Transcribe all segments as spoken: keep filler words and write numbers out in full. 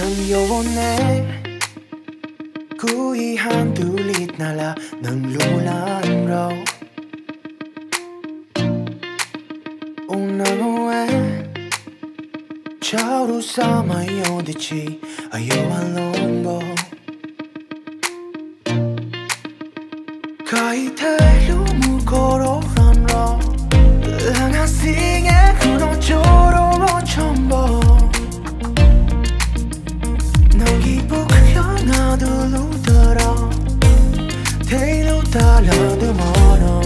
요번에 구이 한둘릿 날아 넌 루란로 오나무에 차로 삼아요 디치 아요알롱보 가이테루 무고로란로 하나씩의 그노조로 첨보 나둘루더러 테일로 달라도 모노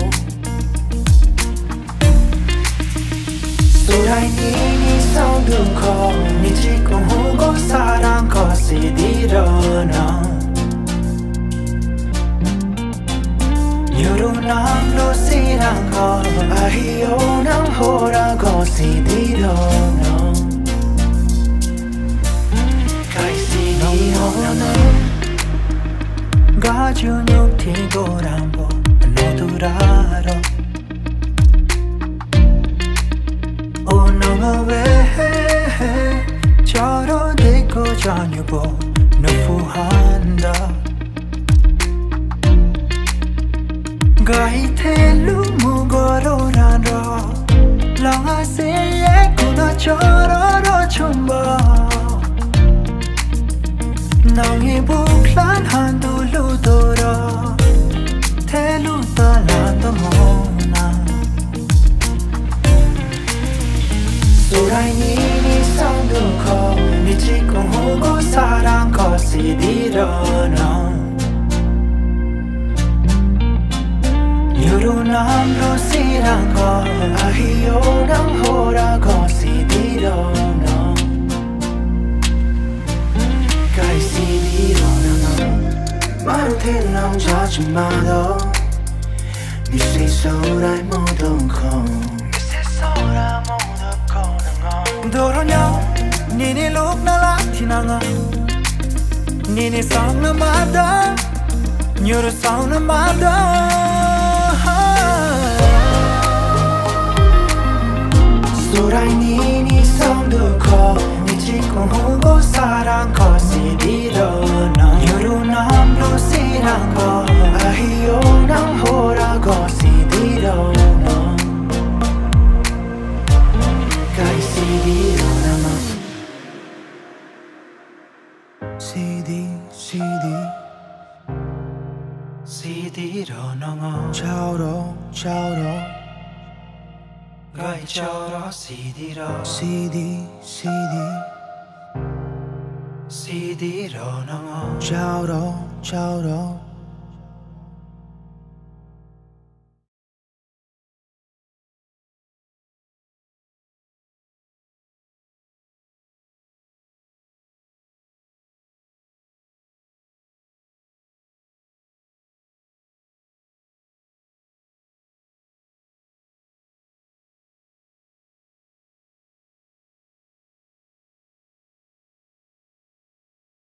소라이니 성두코 니치고 후고 사랑 거시디러너 유루남로 시랑거 아히오남 호라 거시디러너 가주눅 티고람보 노두라로 오너가 왜 저러 대고 전유보 너푸한다 가이텔루 무거로란로 랑아세에 구나 저러러 춤바 낭이 북란 한둘루더러 텔루달란도 모나 소라이니 성두코 니치고 후고 사랑 거시디러너 유루남로 시랑거 아히오남 호라 거시디러너 마루테 남자지마도 미세 소라이 모동코 미세 소라 모동코 도로냐 니니 룩나라 티나가 니니 사운나마다 뉴르 사운나마다 소라이 니니 성두코 니치고 후고 사랑 거시디러너 유루남로 시랑거 아히오남 호라 거시디러너 가이시디러나마 시디 시디 시디러너가 차오로 차오로 가이처러 시디러 시디 시디 시디러너가 차오로 차오로